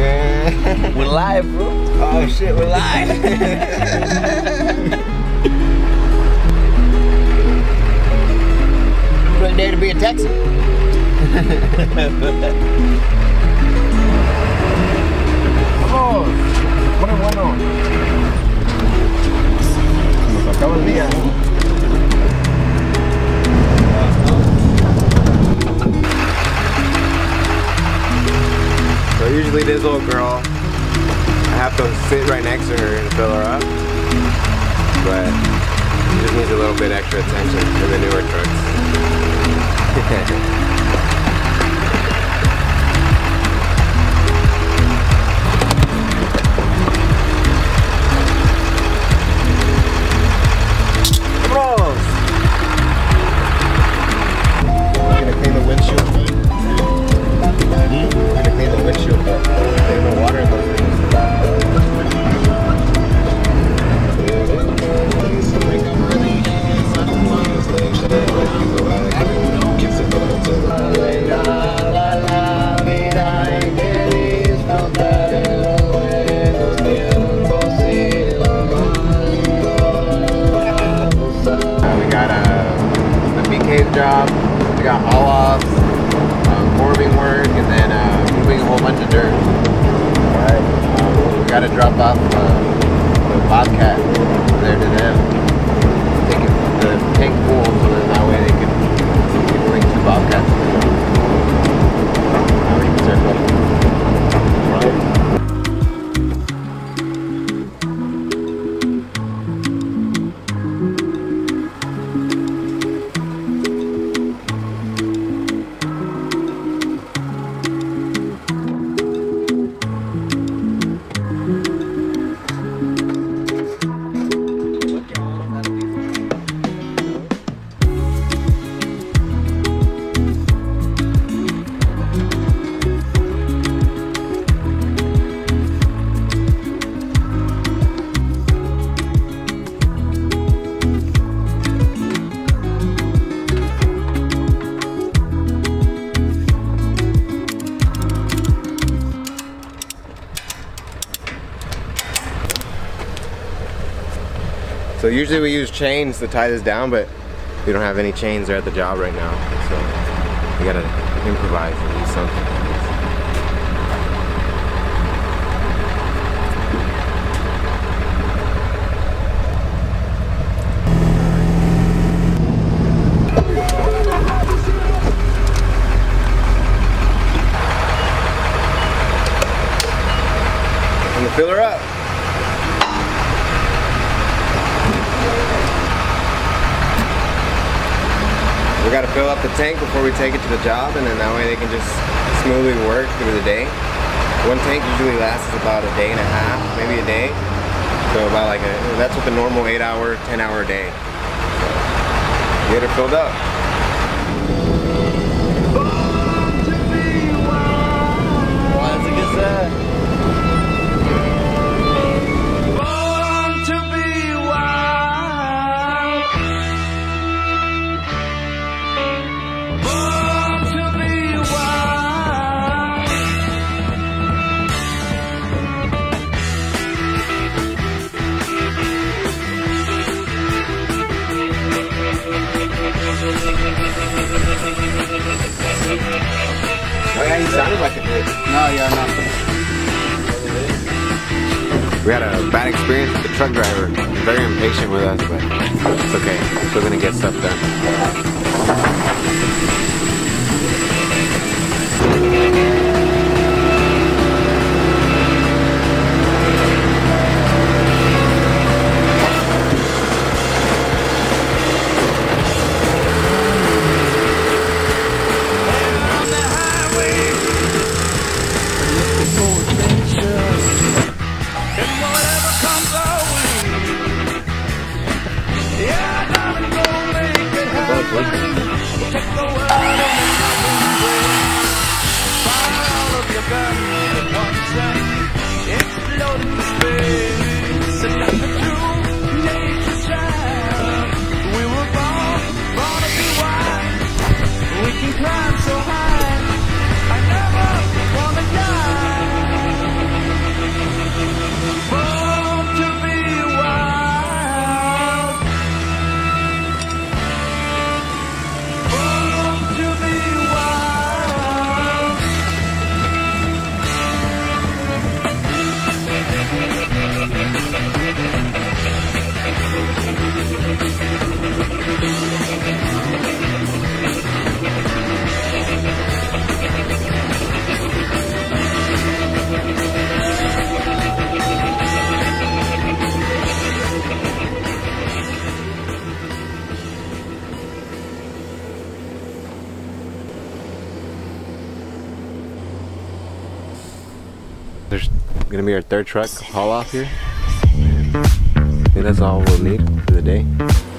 Okay. We're live, bro. Oh shit, we're live. Great day to be a Texan. Vamos. Bueno. Nos acaba el día. So usually this little girl, I have to sit right next to her and fill her up, but she just needs a little bit extra attention in the newer trucks. Job. We got haul-offs, forming work, and then moving a whole bunch of dirt. Alright, we got to drop off the Bobcat there to them. Take it, the tank full, so then that way they can bring 2 Bobcats. How many percent left? Right. So usually we use chains to tie this down, but we don't have any chains there at the job right now. So we gotta improvise and use something. I'm gonna fill her up. We got to fill up the tank before we take it to the job, and then that way they can just smoothly work through the day. One tank usually lasts about a day and a half, maybe a day. So about that's what the normal 8-hour, 10-hour day. So get her filled up. Well, that's a good side. Oh yeah, he sounded like a bitch. No, yeah, no. We had a bad experience with the truck driver. He's very impatient with us, but it's okay. We're still gonna get stuff done. There's gonna be our third truck haul off here. I think that's all we'll need for the day.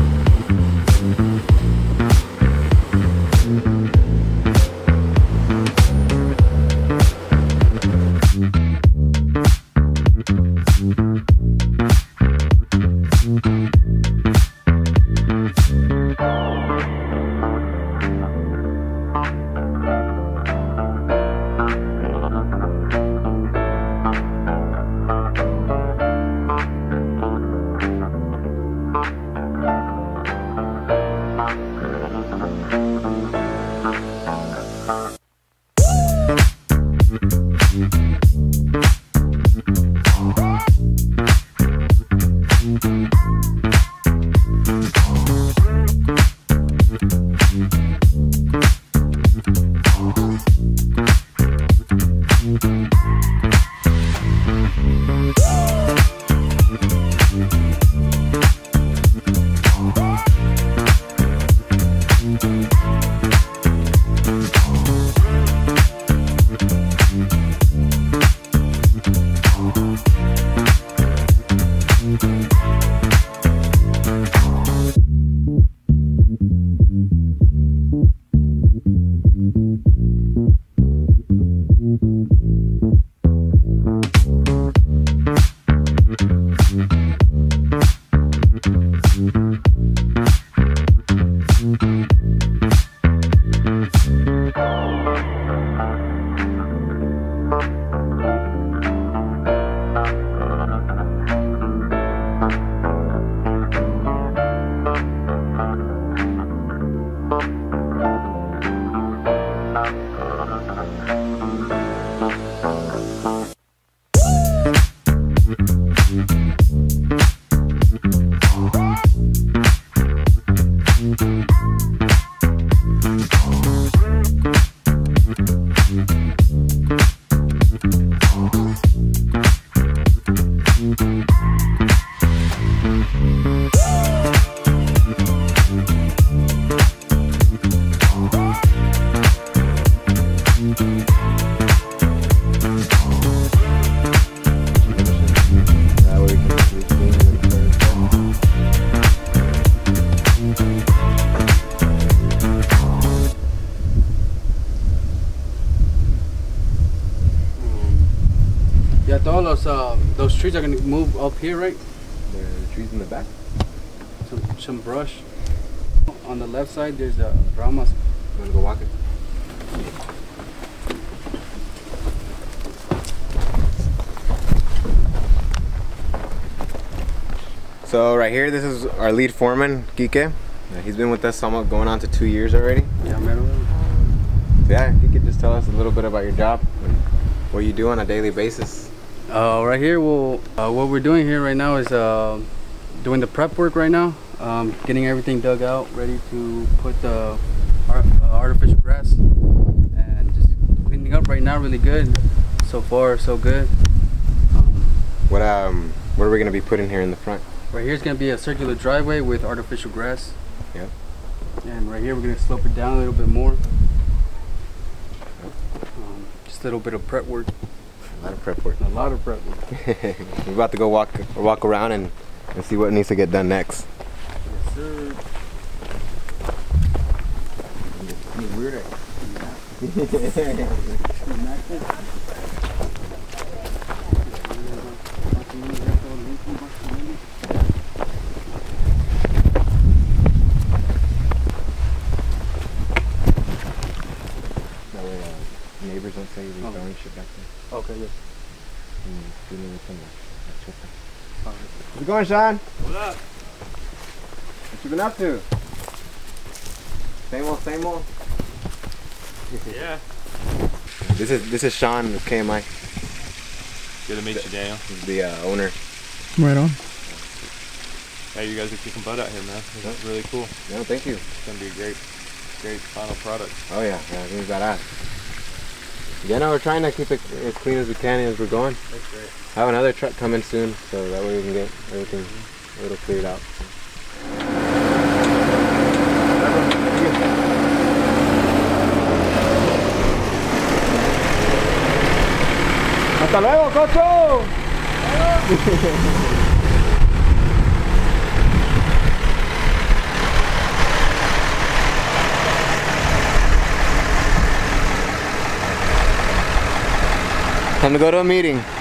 Those trees are gonna move up here, right? The trees in the back? Some brush. On the left side, there's a ramas. You wanna go walk it? So right here, this is our lead foreman, CHRYCK. He's been with us almost going on to 2 years already. Yeah, man. So yeah, you could just tell us a little bit about your job and what you do on a daily basis. Right here, what we're doing here right now is doing the prep work right now. Getting everything dug out, ready to put the artificial grass, and just cleaning up right now. Really good. So far, so good. What are we gonna be putting here in the front? Right here is gonna be a circular driveway with artificial grass. Yep. And right here we're gonna slope it down a little bit more. Just a little bit of prep work. A lot of prep work. A lot of prep work. We're about to go walk around and see what needs to get done next. Yes, sir. It's weird. That way neighbors don't say we're throwing shit back there. Okay, yes. How's it going, Sean? What up? What you been up to? Same old, same old? Yeah. This is Sean with KMI. Good to meet you, Daniel. He's the owner. Right on. Hey, you guys are kicking butt out here, man. That's really cool. No, thank you. It's gonna be a great final product. Oh yeah, I think it's badass. Yeah, no, we're trying to keep it as clean as we can as we're going. That's great. I have another truck coming soon, so that way we can get everything a little cleared out. Hasta luego, cocho. Time to go to a meeting.